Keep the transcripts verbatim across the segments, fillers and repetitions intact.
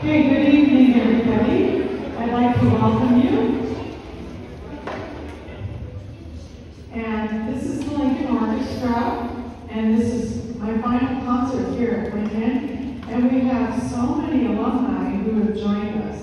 Okay, good evening, everybody. I'd like to welcome you. And this is the Lincoln Orchestra, and this is my final concert here at Lincoln. And we have so many alumni who have joined us.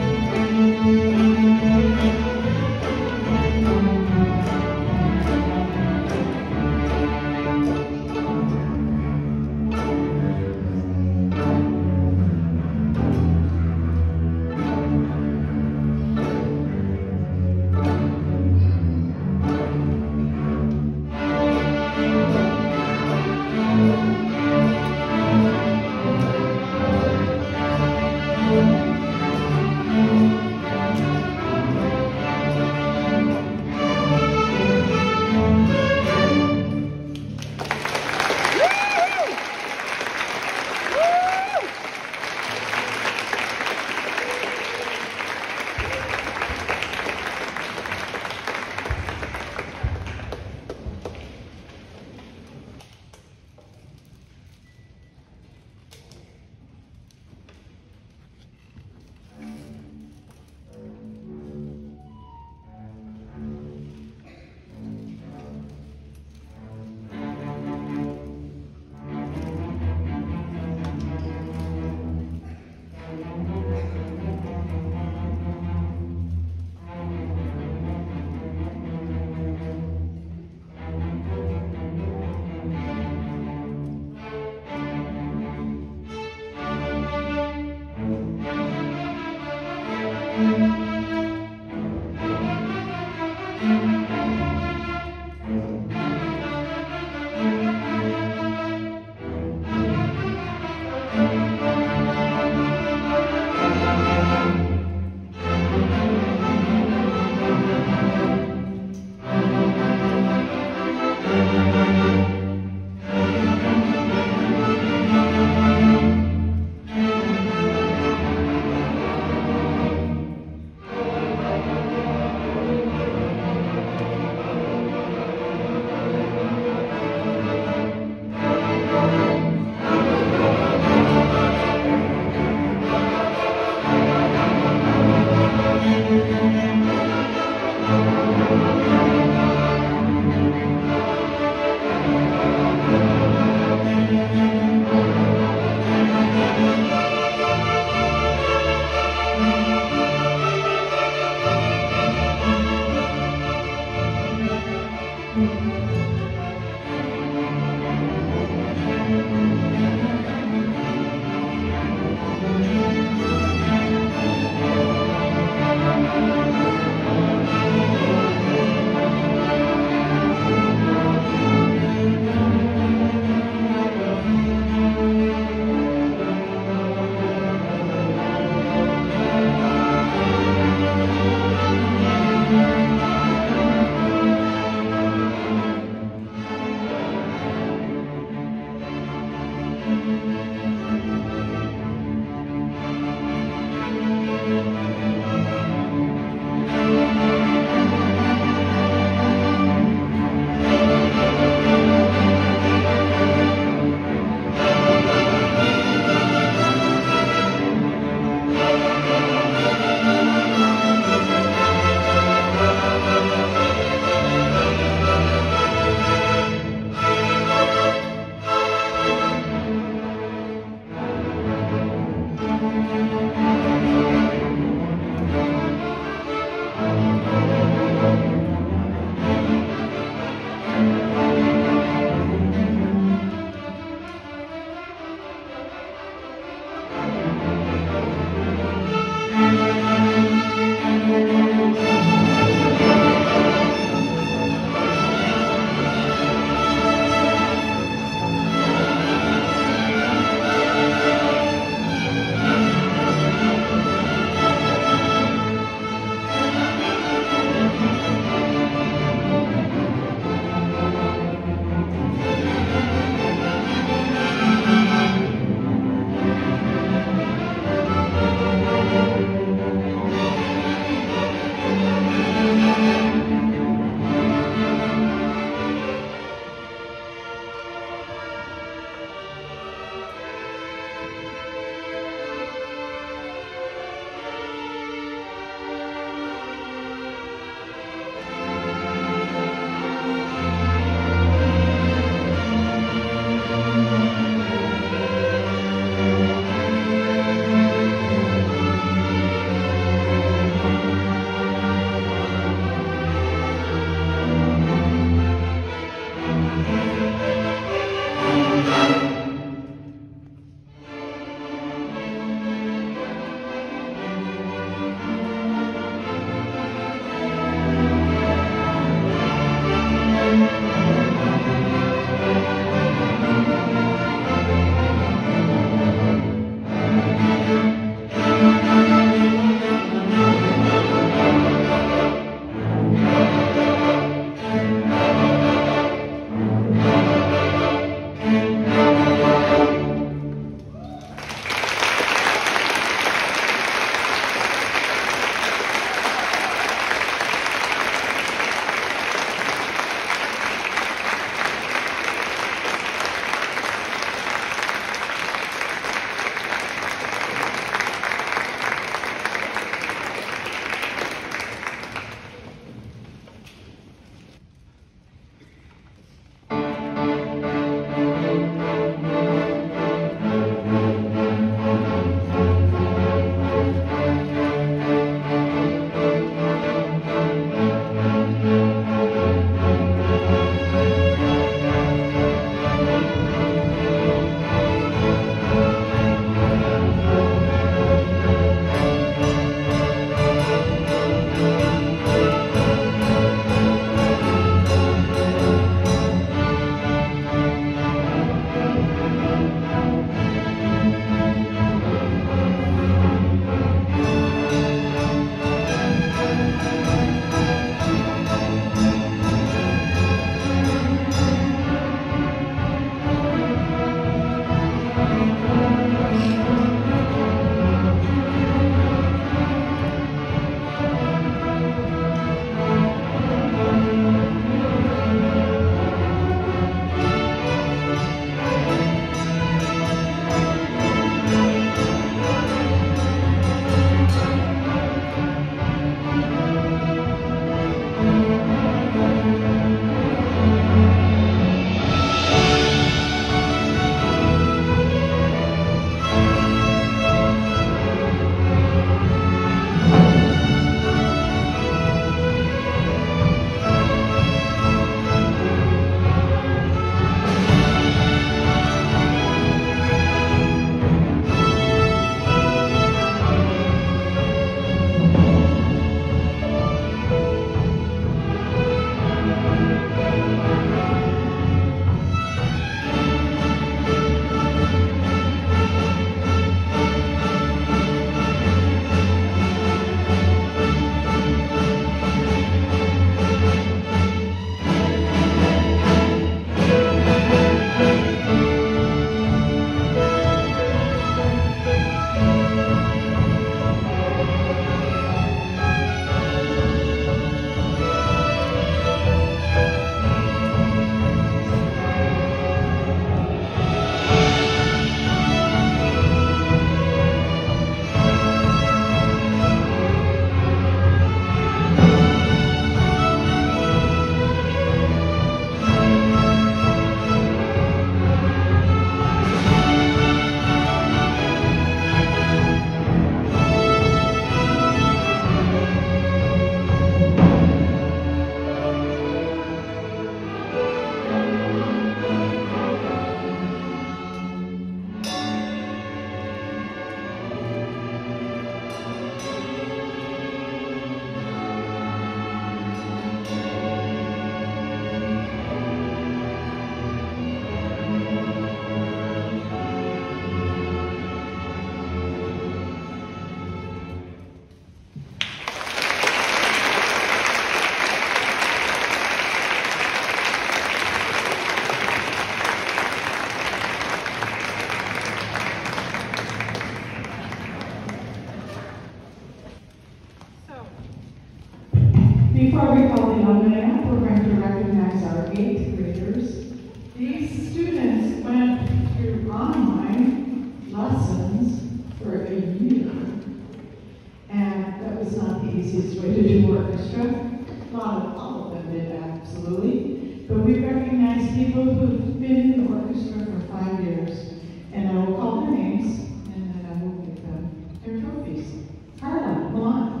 Before we call the alumni up, we're going to recognize our eighth graders. These students went through online lessons for a year, and that was not the easiest way to do orchestra. A lot of, all of them did, absolutely. But we recognize people who've been in orchestra for five years, and I will call their names, and then I will give them their trophies. Carla, come on.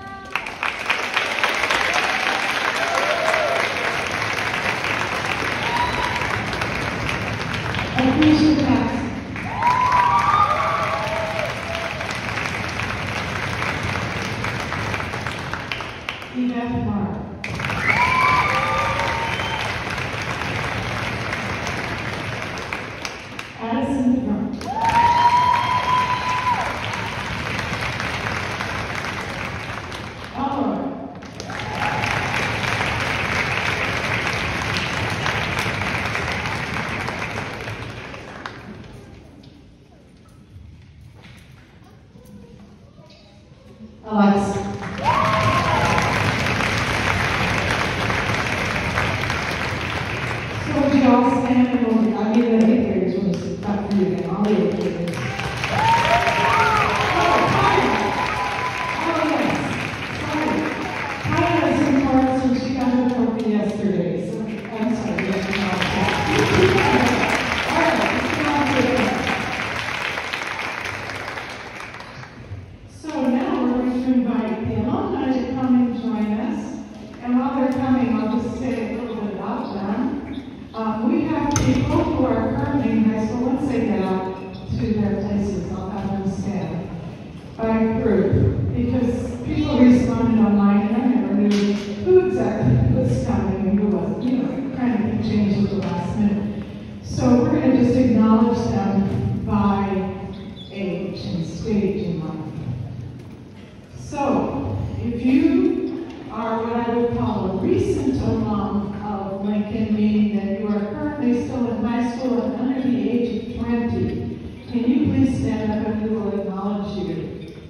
Appreciate that. Vida, Mark. Addison, Drunk. Eleanor. Alex. So would you all stand and we'll, I mean the eighth graders when it's back for you again, all the eighth graders. Oh, Kaya! Oh yes, sorry. Kaya is in chorus and she got her trophy yesterday, so I'm sorry, yes, no, all right, let's go on to it. So now we're going to invite the alumni to come and join us. And while they're coming, I'll just say a little bit about them. Um, we have people who are currently in high school. Once they get out to their places, I'll have them stand by group. Because people responded online and I never knew who exactly was coming and who wasn't. You know, kind of changed at the last minute. So we're going to just acknowledge them by age and stage in life. So, if you are what I would call a recent alum of Lincoln, meaning that you are currently still in high school and under the age of twenty, can you please stand up and we will acknowledge you.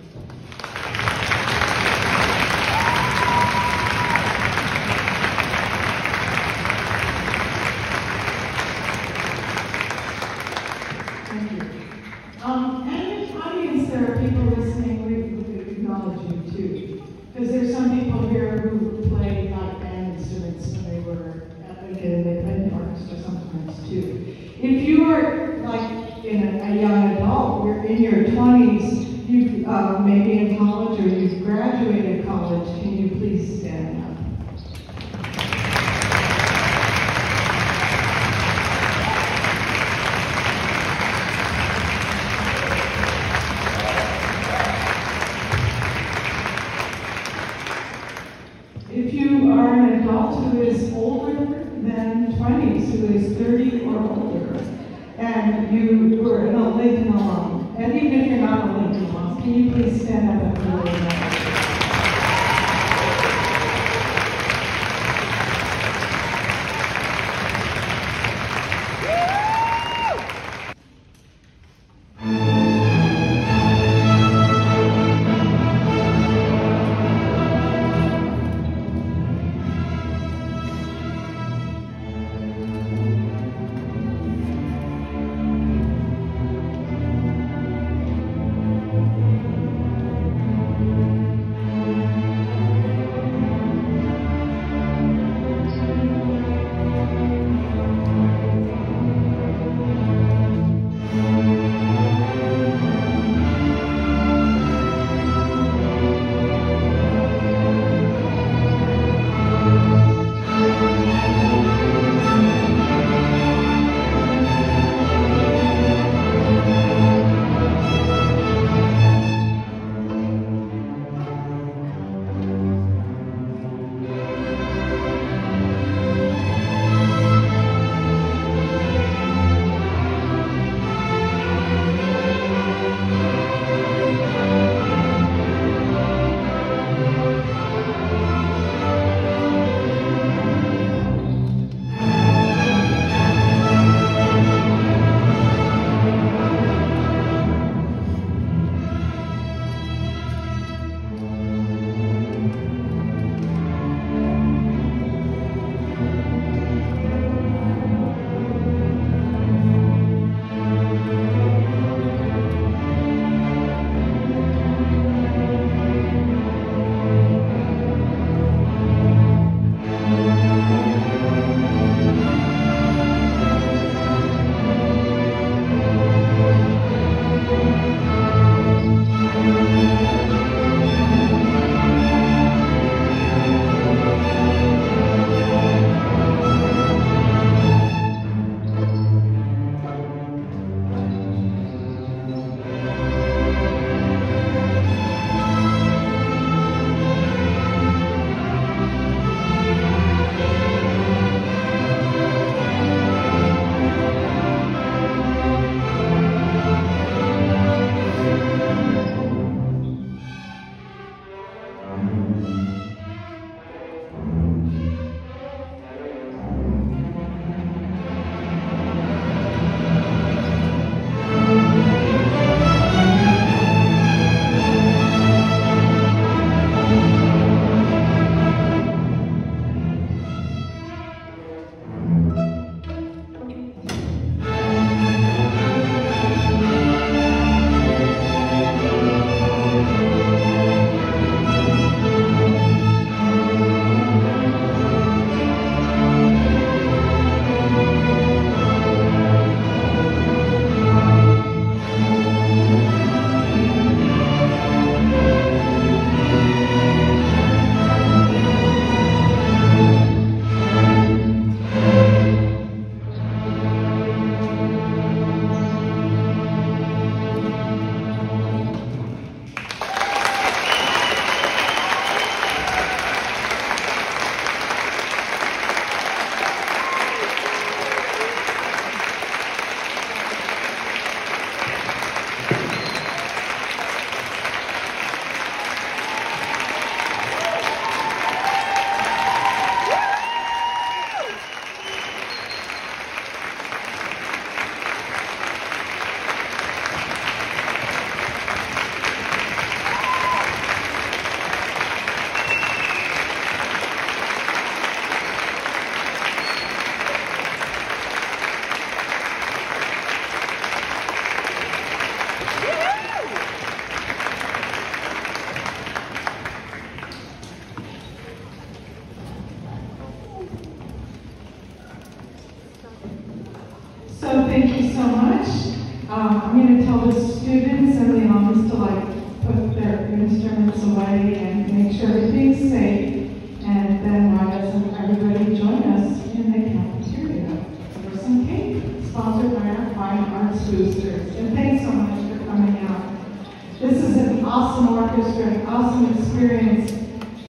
Thank you. Um, and in the audience, there are people listening. We, we acknowledge you too, because there's some people here who played like band instruments when they were at Lincoln, and they played in the orchestra sometimes too. If you are like in a, a young adult, you're in your twenties, you uh, maybe in college or you've graduated college, can you please stand up? If you are an adult who is older than twenties, who is thirty or older, and you were a Lincoln alum, and even if you're not a Lincoln alum, can you please stand up and really acknowledge? So thank you so much. Um, I'm going to tell the students and the alums to like put their instruments away and make sure everything's safe. And then why doesn't everybody join us in the cafeteria for some cake, sponsored by our Fine Arts Boosters. And thanks so much for coming out. This is an awesome orchestra, an awesome experience.